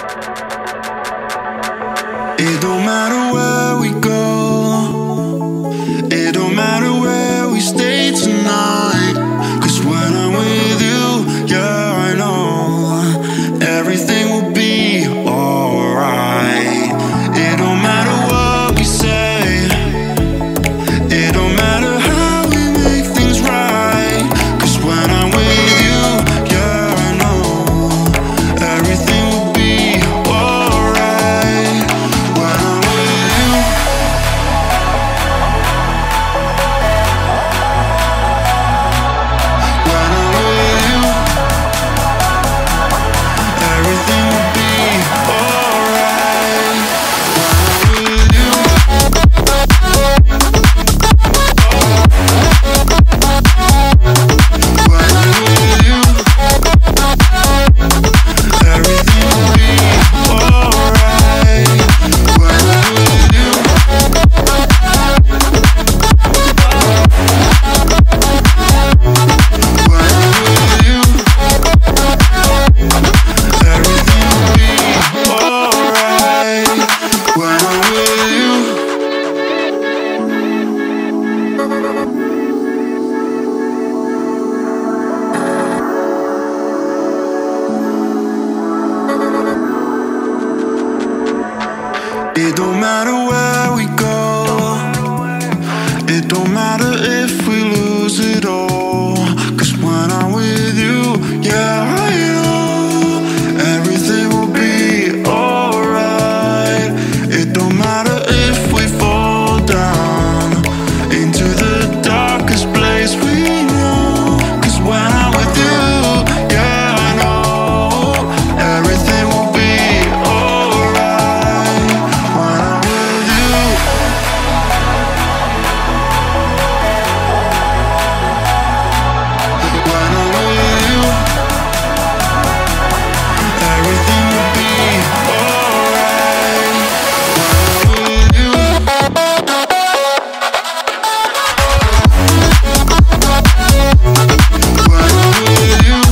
It don't matter where we go, it don't matter where we stay tonight. 'Cause when I'm with you, yeah, I know everything will be alright. It don't matter what we say, it don't matter how we make things right. 'Cause when I'm with you, yeah, I know everything will be alright. When I'm with you, when I'm with you, everything will be alright. When I'm with you, when I'm with you, everything will be alright. When I'm with you, when I'm with you, everything will be alright. When I'm with you. It don't matter where we go, it don't matter if we lose it all. 'Cause when I'm with you, yeah, I know everything will be alright. It don't matter if we fall down into the darkest place we know. 'Cause when I'm with you, yeah, I know everything will be alright. When I'm with you, when I'm with you, everything will be alright. When I'm with you, when I'm with you,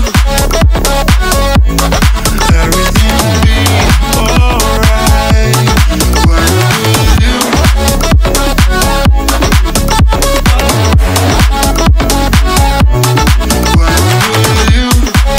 everything will be alright. When I'm with you, when I'm with you,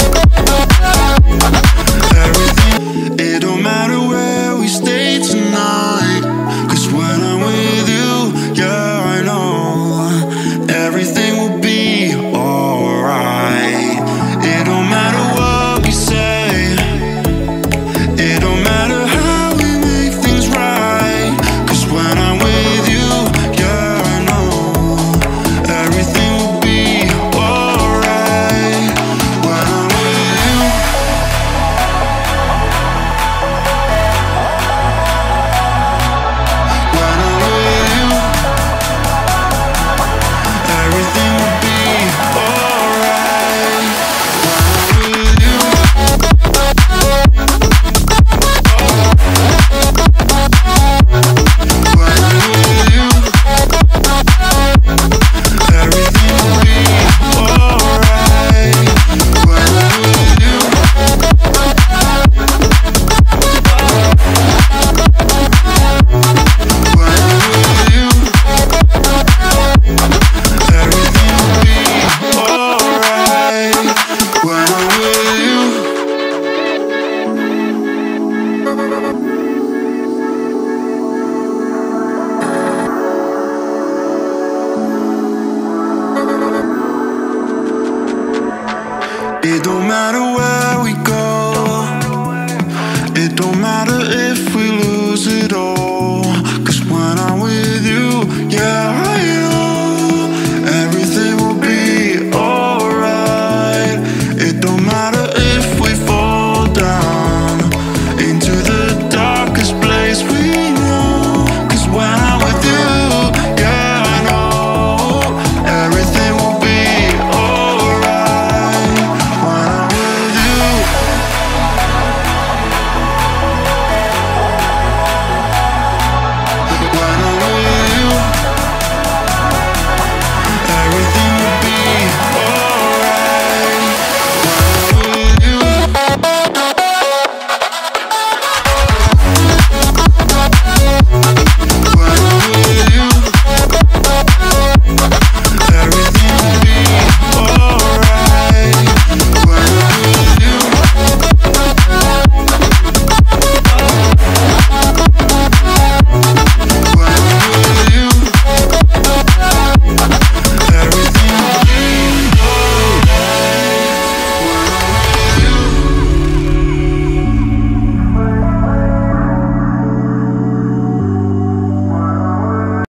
everything. It don't matter where we stay tonight. 'Cause when I'm with you, yeah, I know everything will be alright. It don't matter what we say, it don't matter how we make things right. 'Cause when I'm with you, yeah, I know everything will be alright. When I'm with you, when I'm with you, everything will be alright. When I'm with you, when I'm with you, everything will be alright. When I'm with you, when I'm with you, everything will be alright. When I'm with you. It don't matter